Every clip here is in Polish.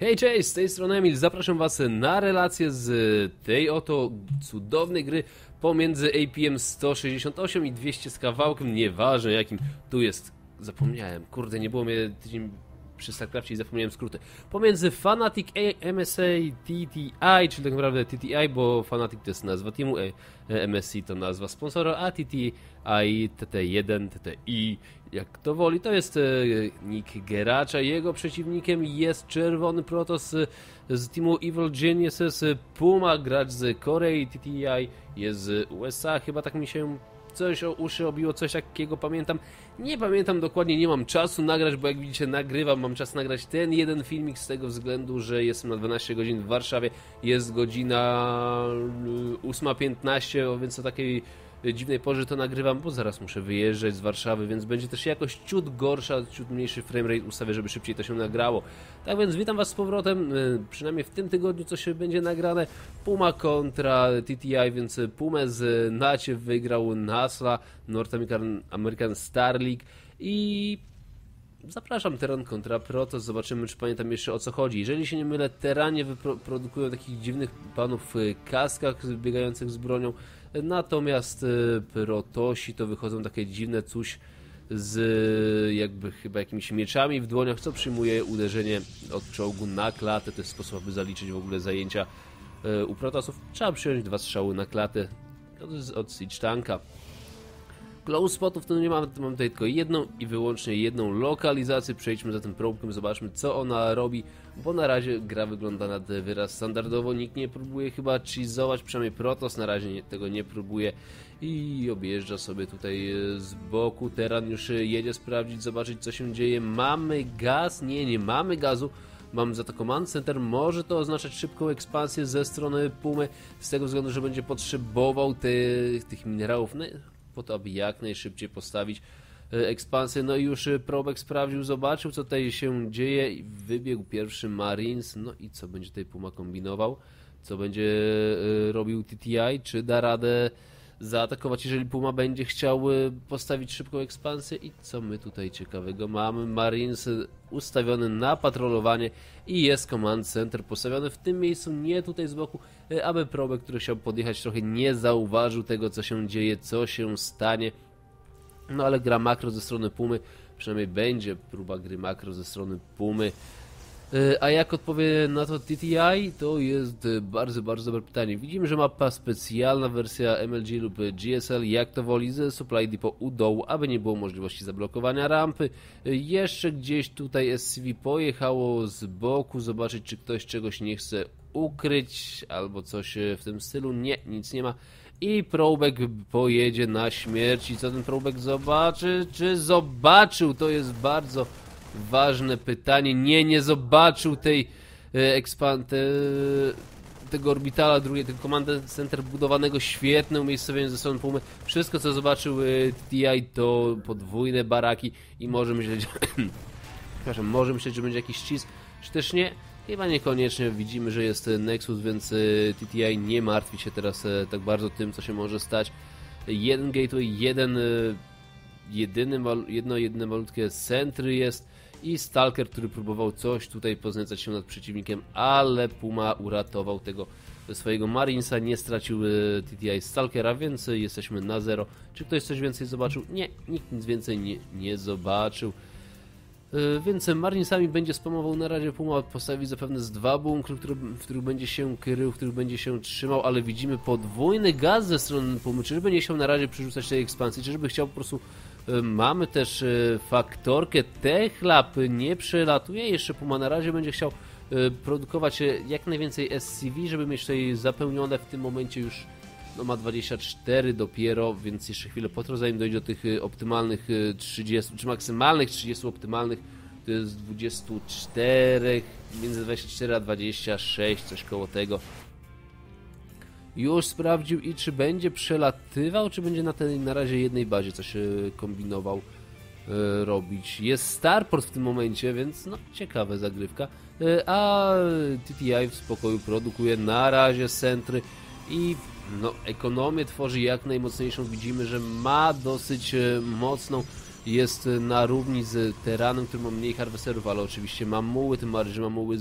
Hej, cześć, z tej strony Emil, zapraszam was na relację z tej oto cudownej gry pomiędzy APM 168 i 200 z kawałkiem, nieważne jakim tu jest, zapomniałem, kurde, nie było mnie tydzień przy StarCrafcie i zapomniałem skróty. Pomiędzy Fnatic MSA TTI, czyli tak naprawdę TTI, bo Fnatic to jest nazwa teamu, MSI to nazwa sponsora, a TTI TT1, TTI, jak to woli, to jest nick Geracza. Jego przeciwnikiem jest czerwony Protoss z teamu Evil Geniuses, Puma, gracz z Korei, TTI jest z USA, chyba tak mi się coś o uszy obiło, coś takiego pamiętam. Nie pamiętam dokładnie, nie mam czasu nagrać, bo jak widzicie nagrywam, mam czas nagrać ten jeden filmik z tego względu, że jestem na 12 godzin w Warszawie, jest godzina 8:15, więc o takiej dziwnej porze to nagrywam, bo zaraz muszę wyjeżdżać z Warszawy, więc będzie też jakoś ciut gorsza, ciut mniejszy framerate ustawię, żeby szybciej to się nagrało. Tak więc witam was z powrotem, przynajmniej w tym tygodniu coś będzie nagrane. Puma kontra TTI, więc Pumę z Nacie wygrał Nasla, North American Star League i zapraszam Teran kontra Protoss, zobaczymy czy pamiętam jeszcze o co chodzi. Jeżeli się nie mylę, Teranie wyprodukują takich dziwnych panów w kaskach biegających z bronią, natomiast Protosi to wychodzą takie dziwne coś z jakby chyba jakimiś mieczami w dłoniach, co przyjmuje uderzenie od czołgu na klatę. To jest sposób, aby zaliczyć w ogóle zajęcia u Protosów. Trzeba przyjąć 2 strzały na klatę od Siege Tanka. Close spotów to nie mam tutaj tylko jedną i wyłącznie jedną lokalizację. Przejdźmy za tym probkiem, zobaczmy co ona robi, bo na razie gra wygląda na wyraz standardowo. Nikt nie próbuje chyba cheezować, przynajmniej Protoss na razie tego nie próbuje i objeżdża sobie tutaj z boku. Teran już jedzie sprawdzić, zobaczyć co się dzieje. Mamy gaz? Nie mamy gazu. Mam za to command center, może to oznaczać szybką ekspansję ze strony Pumy, z tego względu, że będzie potrzebował tych minerałów po to, aby jak najszybciej postawić ekspansję. No i już Probek sprawdził, zobaczył co tutaj się dzieje i wybiegł pierwszy Marines. No i co będzie tutaj Puma kombinował? Co będzie robił TTI? Czy da radę zaatakować, jeżeli Puma będzie chciał postawić szybką ekspansję? I co my tutaj ciekawego mamy? Marines ustawiony na patrolowanie i jest command center postawiony w tym miejscu, nie tutaj z boku, aby Probek, który chciał podjechać, trochę nie zauważył tego co się dzieje, co się stanie. No ale gra makro ze strony Pumy, przynajmniej będzie próba gry makro ze strony Pumy. A jak odpowie na to TTI? To jest bardzo dobre pytanie. Widzimy, że mapa specjalna, wersja MLG lub GSL, jak to woli, ze supply depot u dołu, aby nie było możliwości zablokowania rampy. Jeszcze gdzieś tutaj SCV pojechało z boku, zobaczyć czy ktoś czegoś nie chce ukryć, albo coś w tym stylu. Nie, nic nie ma. I Probek pojedzie na śmierć. I co ten Probek zobaczy? Czy zobaczył? To jest bardzo ważne pytanie. Nie zobaczył tej tego orbitala drugiego, tego command center budowanego, świetne umiejscowienie ze strony Pumy. Wszystko co zobaczył TTI to podwójne baraki i może myśleć przepraszam, może myśleć, że będzie jakiś cheese, czy też nie. Chyba niekoniecznie. Widzimy, że jest Nexus, więc TTI nie martwi się teraz tak bardzo tym, co się może stać. Jeden gateway, jedno malutkie centry jest i Stalker, który próbował coś tutaj poznęcać się nad przeciwnikiem, ale Puma uratował tego swojego Marinesa, nie stracił TTI Stalkera, więc jesteśmy na 0. Czy ktoś coś więcej zobaczył? Nie, nikt nic więcej nie zobaczył. Więc Marinesami będzie spamował na razie. Puma postawi zapewne z 2 bunkry, w których będzie się krył, w których będzie się trzymał, ale widzimy podwójny gaz ze strony Pumy. Czyżby nie chciał na razie przerzucać tej ekspansji, czyżby chciał po prostu... Mamy też faktorkę, Techlab nie przelatuje, jeszcze Puma na razie będzie chciał produkować jak najwięcej SCV, żeby mieć tutaj zapełnione. W tym momencie już ma 24 dopiero, więc jeszcze chwilę potrwa, zanim dojdzie do tych optymalnych 30, czy maksymalnych 30 optymalnych, to jest 24, między 24 a 26, coś koło tego. Już sprawdził i czy będzie przelatywał, czy będzie na tej na razie jednej bazie coś kombinował robić. Jest Starport w tym momencie, więc no ciekawa zagrywka. A TTI w spokoju produkuje na razie centry i no ekonomię tworzy jak najmocniejszą. Widzimy, że ma dosyć mocną jest na równi z Terranem, który ma mniej harvesterów, ale oczywiście ma muły, tym bardziej, że ma muły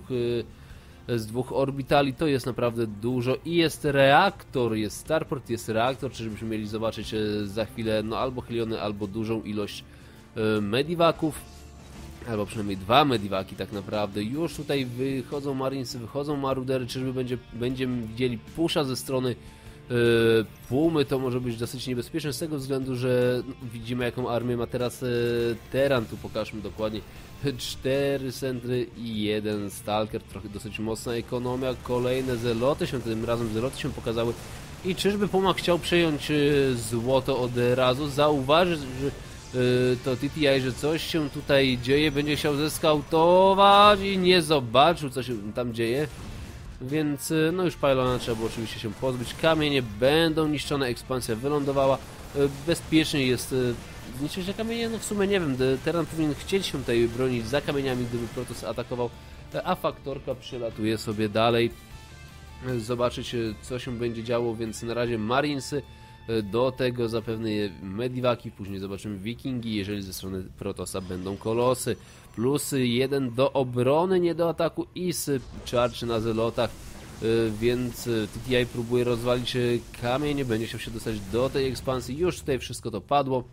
z dwóch orbitali, to jest naprawdę dużo i jest reaktor, jest starport, jest reaktor, czyżbyśmy mieli zobaczyć za chwilę no albo Heliony, albo dużą ilość medivaków, albo przynajmniej 2 medivaki tak naprawdę. Już tutaj wychodzą Marinesy, wychodzą Marudery, czyżby będziemy widzieli pusza ze strony Pumy, to może być dosyć niebezpieczne z tego względu, że widzimy jaką armię ma teraz Terran, tu pokażmy dokładnie. 4 centry i 1 stalker, trochę dosyć mocna ekonomia, kolejne zeloty się, tym razem zeloty się pokazały i czyżby Puma chciał przejąć złoto od razu, zauważyć, że to TTI, że coś się tutaj dzieje, będzie chciał zeskautować i nie zobaczył co się tam dzieje, więc no już pylona trzeba było oczywiście się pozbyć, kamienie będą niszczone, ekspansja wylądowała, bezpiecznie jest zniszczyć te kamienie, no w sumie nie wiem, Terran powinien chcieć się tutaj bronić za kamieniami, gdyby Protoss atakował, a faktorka przylatuje sobie dalej, zobaczyć co się będzie działo, więc na razie Marinesy, do tego zapewne medivaki, później zobaczymy wikingi, jeżeli ze strony Protossa będą kolosy, plus 1 do obrony, nie do ataku i charge na zelotach, więc TTI próbuje rozwalić kamień, będzie chciał się dostać do tej ekspansji, już tutaj wszystko to padło.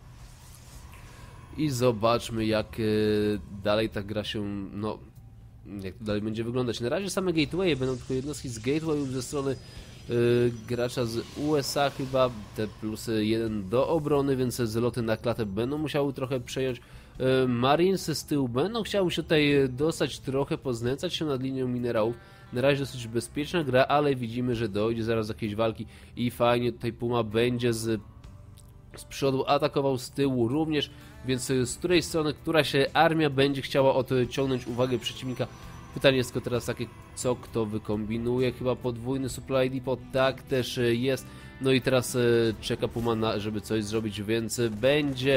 I zobaczmy jak dalej ta gra się, no jak to dalej będzie wyglądać. Na razie same gateway, będą tylko jednostki z gatewayów ze strony gracza z USA chyba, te plus 1 do obrony, więc zeloty na klatę będą musiały trochę przejąć. Marinesy z tyłu będą chciały się tutaj dostać, trochę poznęcać się nad linią minerałów. Na razie dosyć bezpieczna gra, ale widzimy, że dojdzie zaraz do jakiejś walki i fajnie tutaj Puma będzie z przodu atakował, z tyłu również, więc z której strony, która się armia będzie chciała odciągnąć uwagę przeciwnika. Pytanie jest tylko teraz takie, co kto wykombinuje, chyba podwójny supply depot, tak też jest, no i teraz czeka Puma żeby coś zrobić, więc będzie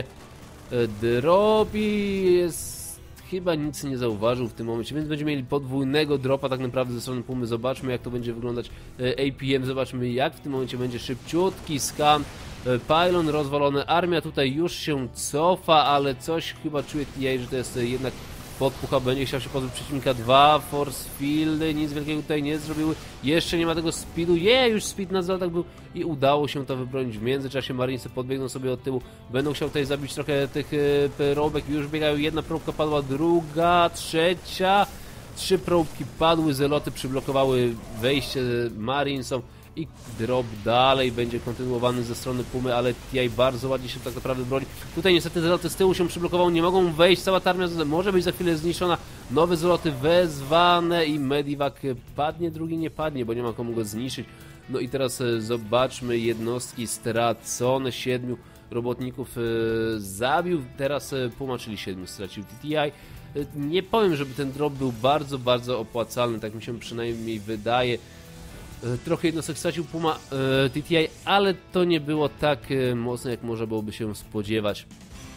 dropi, jest, chyba nic nie zauważył w tym momencie, więc będziemy mieli podwójnego dropa tak naprawdę ze strony Pumy, zobaczmy jak to będzie wyglądać APM, zobaczmy jak w tym momencie będzie szybciutki skan, pylon rozwalony, armia tutaj już się cofa, ale coś chyba czuje TA, że to jest jednak podpucha, będzie chciał się pozbyć przeciwnika, 2 force fieldy, nic wielkiego tutaj nie zrobiły, jeszcze nie ma tego speedu, już speed na zalotach był i udało się to wybronić, w międzyczasie Marinesy podbiegną sobie od tyłu, będą chciał tutaj zabić trochę tych probek, już biegają, jedna probka padła, druga, trzecia, 3 probki padły, zeloty przyblokowały wejście Marinesom i drop dalej będzie kontynuowany ze strony Pumy, ale TI bardzo ładnie się tak naprawdę broni. Tutaj niestety zeloty z tyłu się przyblokowały, nie mogą wejść, cała ta armia może być za chwilę zniszczona, nowe zeloty wezwane i medivac padnie, drugi nie padnie, bo nie ma komu go zniszczyć. No i teraz zobaczmy jednostki stracone, 7 robotników zabił, teraz Puma, czyli 7 stracił TTI. Nie powiem, żeby ten drop był bardzo, bardzo opłacalny, tak mi się przynajmniej wydaje. Trochę jednostek stracił Puma TTI, ale to nie było tak mocno, jak można byłoby się spodziewać.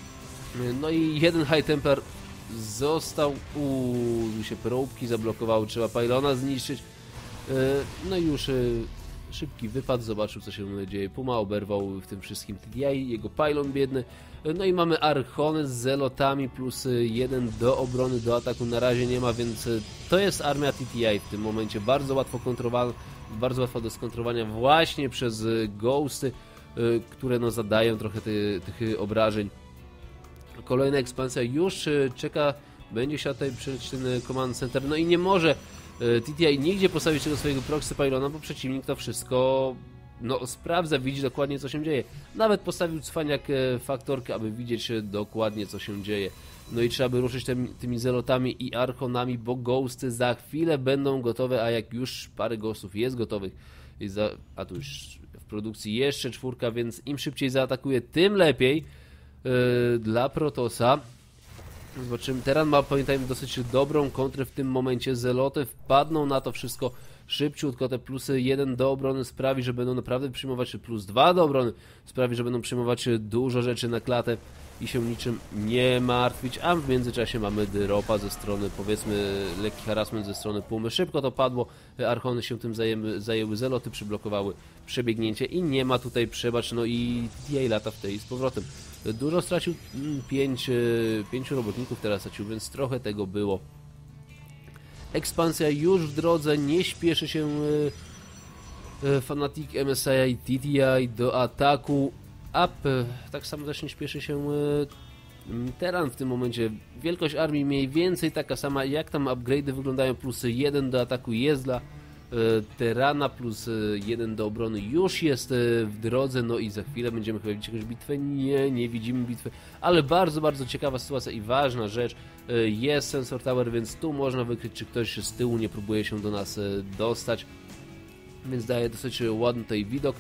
No i jeden High Templar został, się probki zablokowały, trzeba pylona zniszczyć. No i już szybki wypad, zobaczył co się dzieje. Puma oberwał w tym wszystkim TTI, jego pylon biedny. No i mamy Archony z zelotami, plus 1 do obrony, do ataku na razie nie ma, więc to jest armia TTI w tym momencie, bardzo łatwo kontrolowana, bardzo łatwa do skontrolowania właśnie przez ghosty, które no zadają trochę tych obrażeń. Kolejna ekspansja już czeka, będzie chciał tutaj przejść ten command center, no i nie może TTI nigdzie postawić tego swojego proxy pylona, bo przeciwnik to wszystko no sprawdza, widzi dokładnie co się dzieje. Nawet postawił cwaniak faktorkę, aby widzieć dokładnie co się dzieje. No i trzeba by ruszyć tymi zelotami i archonami, bo ghosty za chwilę będą gotowe, a jak już parę ghostów jest gotowych, a tu już w produkcji jeszcze 4, więc im szybciej zaatakuje, tym lepiej dla Protossa. Zobaczymy, Terran ma, pamiętajmy, dosyć dobrą kontrę w tym momencie, zeloty wpadną na to wszystko szybciutko, te plusy 1 do obrony sprawi, że będą naprawdę przyjmować, plus 2 do obrony sprawi, że będą przyjmować dużo rzeczy na klatę. i się niczym nie martwić, a w międzyczasie mamy dropa ze strony, powiedzmy, lekki harassment ze strony Pumy. Szybko to padło, Archony się tym zajęły, zeloty przyblokowały przebiegnięcie i nie ma tutaj przebacz, no i TTA lata w tej z powrotem. Dużo stracił, 5 robotników teraz stracił, więc trochę tego było. Ekspansja już w drodze, nie śpieszy się Fnatic, MSI i TTI do ataku. Tak samo też nie śpieszy się Teran w tym momencie. Wielkość armii mniej więcej taka sama, jak tam upgrade'y wyglądają, plus 1 do ataku jest dla Terana, plus 1 do obrony już jest w drodze, no i za chwilę będziemy chyba widzieć jakąś bitwę. Nie widzimy bitwy, ale bardzo, bardzo ciekawa sytuacja i ważna rzecz. Jest Sensor Tower, więc tu można wykryć, czy ktoś z tyłu nie próbuje się do nas dostać, więc daje dosyć ładny tutaj widok.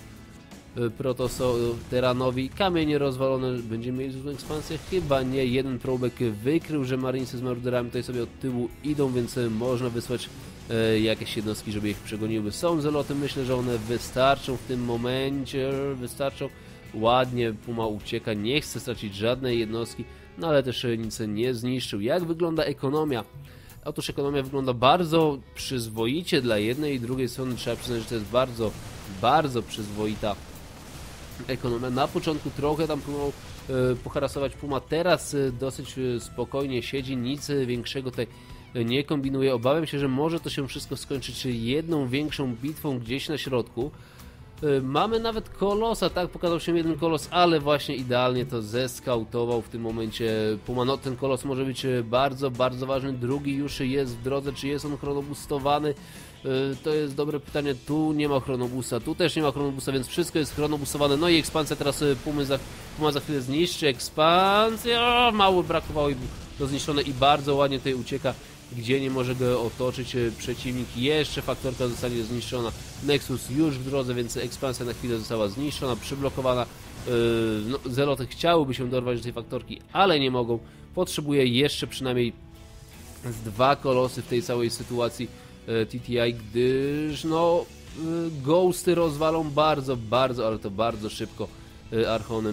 Teranowi. Kamienie rozwalone. Będziemy mieli złą ekspansję? Chyba nie. Jeden probek wykrył, że Marinesy z Mordorami tutaj sobie od tyłu idą, więc można wysłać jakieś jednostki, żeby ich przegoniły. Są zeloty, myślę, że one wystarczą w tym momencie. Wystarczą. Ładnie Puma ucieka, nie chce stracić żadnej jednostki, no ale też nic nie zniszczył. Jak wygląda ekonomia? Otóż ekonomia wygląda bardzo przyzwoicie dla jednej i drugiej strony. Trzeba przyznać, że to jest bardzo, bardzo przyzwoita ekonomia. Na początku trochę tam próbował poharasować Puma, teraz dosyć spokojnie siedzi, nic większego tutaj nie kombinuje. Obawiam się, że może to się wszystko skończyć jedną większą bitwą gdzieś na środku. Mamy nawet kolosa, tak, pokazał się jeden kolos, ale właśnie idealnie to zeskautował w tym momencie Puma. No ten kolos może być bardzo, bardzo ważny, drugi już jest w drodze, czy jest on chronobustowany? To jest dobre pytanie, tu nie ma chronobusa, tu też nie ma chronobusa, więc wszystko jest chronobusowane. No i ekspansja teraz Puma za chwilę zniszczy ekspansję, mało brakowało do zniszczone i bardzo ładnie tutaj ucieka, gdzie nie może go otoczyć przeciwnik. Jeszcze faktorka zostanie zniszczona. Nexus już w drodze, więc ekspansja na chwilę została zniszczona, przyblokowana. No, zeloty chciałyby się dorwać do tej faktorki, ale nie mogą. Potrzebuje jeszcze przynajmniej z 2 kolosy w tej całej sytuacji TTI, gdyż no ghosty rozwalą bardzo, bardzo, ale to bardzo szybko Archony.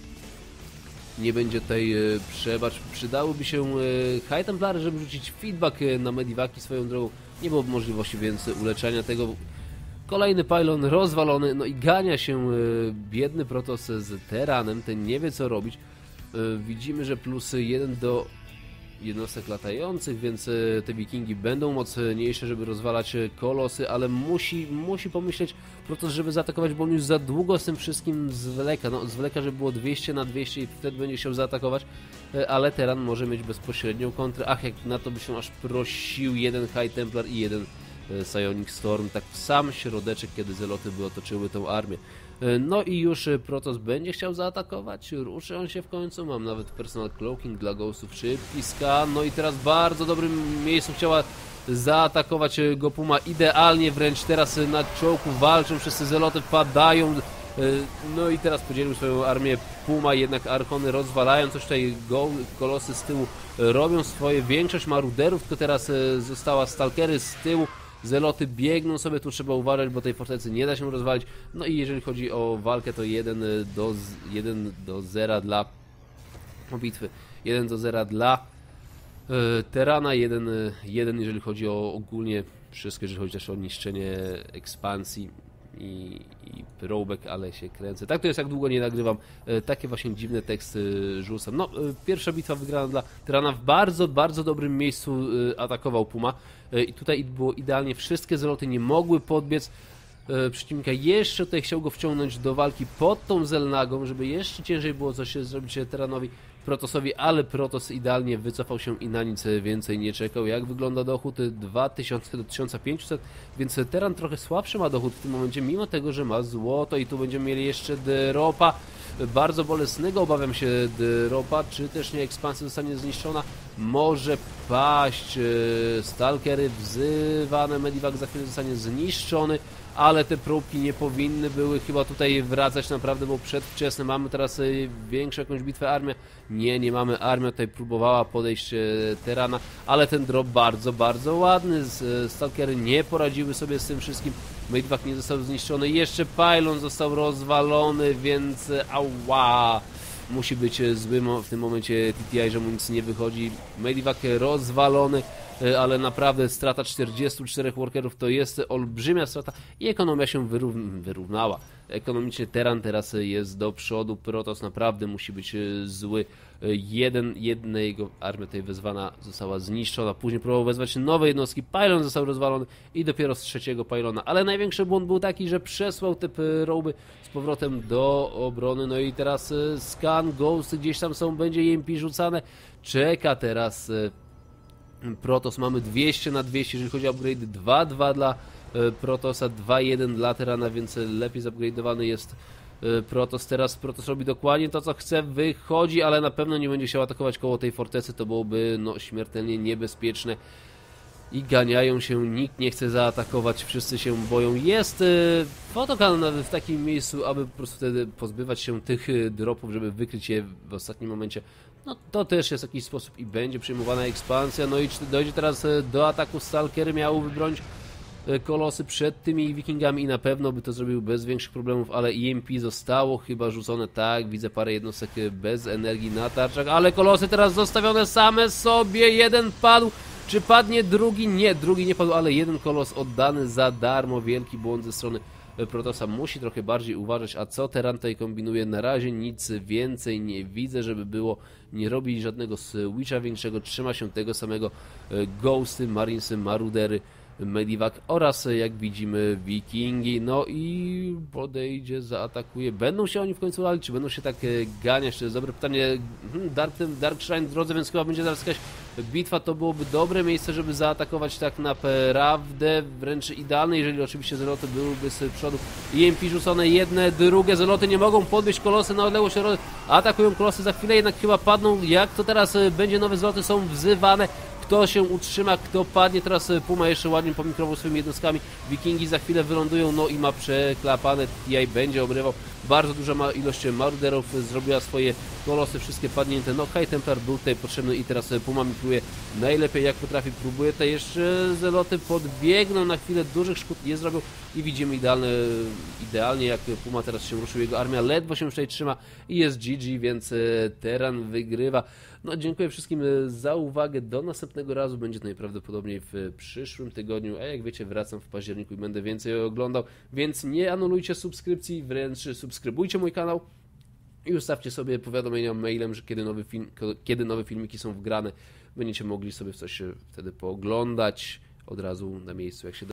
Nie będzie tutaj przebacz. Przydałyby się High Templary, żeby rzucić feedback na Medivaki swoją drogą. Nie byłoby możliwości więc uleczenia tego. Kolejny pylon rozwalony, no i gania się biedny Protoss z Teranem, ten nie wie co robić. Widzimy, że plus 1 do jednostek latających, więc te wikingi będą mocniejsze, żeby rozwalać kolosy, ale musi pomyśleć Protoss, żeby zaatakować, bo on już za długo z tym wszystkim zwleka. No, zwleka, żeby było 200 na 200 i wtedy będzie chciał zaatakować, ale Teran może mieć bezpośrednią kontrę. Ach, jak na to by się aż prosił jeden High Templar i jeden Psionic Storm, tak w sam środeczek, kiedy zeloty by otoczyły tą armię. No i już Protoss będzie chciał zaatakować, ruszy on się w końcu, mam nawet personal cloaking dla ghostów, szybki scan, no i teraz w bardzo dobrym miejscu chciała zaatakować go Puma, idealnie wręcz teraz na czołku walczą, wszyscy zeloty padają, no i teraz podzielił swoją armię Puma, jednak Archony rozwalają coś tutaj, kolosy z tyłu robią swoje, większość maruderów, tylko teraz została stalkery z tyłu. Zeloty biegną sobie, tu trzeba uważać, bo tej fortecy nie da się rozwalić. No i jeżeli chodzi o walkę, to 1 do 0 dla bitwy. 1 do 0 dla Terana, 1 jeżeli chodzi o ogólnie wszystko, jeżeli chodzi też o niszczenie ekspansji i throwback, ale się kręcę. Tak to jest, jak długo nie nagrywam, takie właśnie dziwne teksty rzucam. No, pierwsza bitwa wygrana dla Terana, w bardzo, bardzo dobrym miejscu atakował Puma i tutaj było idealnie, wszystkie zeloty nie mogły podbiec przeciwnika, jeszcze tutaj chciał go wciągnąć do walki pod tą Zelnagą, żeby jeszcze ciężej było coś zrobić Teranowi, Protossowi, ale Protoss idealnie wycofał się i na nic więcej nie czekał. Jak wygląda dochód? 2000 do 1500, więc Teran trochę słabszy ma dochód w tym momencie, mimo tego, że ma złoto i tu będziemy mieli jeszcze dropa, bardzo bolesnego, obawiam się dropa, czy też nie ekspansja zostanie zniszczona, może paść, stalkery wzywane, Medivac za chwilę zostanie zniszczony, ale te próbki nie powinny były chyba tutaj wracać, naprawdę, bo przedwczesne. Mamy teraz większą jakąś bitwę, armię? Nie mamy. Armia tutaj próbowała podejść Terana, ale ten drop bardzo, bardzo ładny. Stalkery nie poradziły sobie z tym wszystkim. Medivac nie został zniszczony. Jeszcze pylon został rozwalony, więc ała. musi być zły w tym momencie TTI, że mu nic nie wychodzi. Medivac rozwalony, ale naprawdę strata 44 workerów to jest olbrzymia strata i ekonomia się wyrównała. Ekonomicznie Terran teraz jest do przodu, Protoss naprawdę musi być zły. Jedna jego armia tutaj wezwana została zniszczona, później próbował wezwać nowe jednostki, pylon został rozwalony i dopiero z trzeciego pylona, ale największy błąd był taki, że przesłał te proby z powrotem do obrony, no i teraz scan, ghost gdzieś tam są, będzie EMP rzucane, czeka teraz Protoss, mamy 200 na 200, jeżeli chodzi o upgrade, 2-2 dla Protossa, 2-1 dla Terrana, więc lepiej zupgrade'owany jest Protoss. Teraz Protoss robi dokładnie to, co chce, wychodzi, ale na pewno nie będzie chciał atakować koło tej fortecy, to byłoby no, śmiertelnie niebezpieczne. I ganiają się, nikt nie chce zaatakować, wszyscy się boją. Jest fotokan w takim miejscu, aby po prostu wtedy pozbywać się tych dropów, żeby wykryć je w ostatnim momencie. No to też jest jakiś sposób i będzie przyjmowana ekspansja. No i dojdzie teraz do ataku. Stalker miał wybronić kolosy przed tymi wikingami i na pewno by to zrobił bez większych problemów, ale EMP zostało chyba rzucone, tak, widzę parę jednostek bez energii na tarczach, ale kolosy teraz zostawione same sobie, jeden padł, czy padnie drugi? Nie, drugi nie padł, ale jeden kolos oddany za darmo, wielki błąd ze strony Protossa, musi trochę bardziej uważać, a co Terran tutaj kombinuje? Na razie nic więcej nie widzę, żeby było, nie robi żadnego switcha większego, trzyma się tego samego, Ghosty, Marinesy, Marudery, Medivac oraz jak widzimy Wikingi, no i podejdzie, zaatakuje. Będą się oni w końcu walić, czy będą się tak ganiać? To jest dobre pytanie. Dark Shrine w drodze, więc chyba będzie zaraz jakaś bitwa, to byłoby dobre miejsce, żeby zaatakować tak naprawdę, wręcz idealne, jeżeli oczywiście zeloty byłyby z przodu. EMP rzucone jedne, drugie, zeloty nie mogą podbić, kolosy na odległość, atakują kolosy, za chwilę jednak chyba padną. Jak to teraz będzie? Nowe zeloty są wzywane. Kto się utrzyma, kto padnie, teraz Puma jeszcze ładnie pomikrował swoimi jednostkami, Wikingi za chwilę wylądują, no i ma przeklapane, TI będzie obrywał, bardzo duża ilość Maruderów zrobiła swoje kolosy, wszystkie padnięte, no High Templar był tutaj potrzebny i teraz Puma mikruje najlepiej jak potrafi, próbuje tutaj jeszcze zeloty, podbiegną na chwilę, dużych szkód nie zrobią i widzimy idealnie jak Puma teraz się ruszył, jego armia ledwo się tutaj trzyma i jest GG, więc Terran wygrywa. No dziękuję wszystkim za uwagę, do następnego razu, będzie to najprawdopodobniej w przyszłym tygodniu, a jak wiecie wracam w październiku i będę więcej oglądał, więc nie anulujcie subskrypcji, wręcz subskrybujcie mój kanał i ustawcie sobie powiadomienia mailem, że kiedy nowe filmiki są wgrane, będziecie mogli sobie coś wtedy pooglądać od razu na miejscu, jak się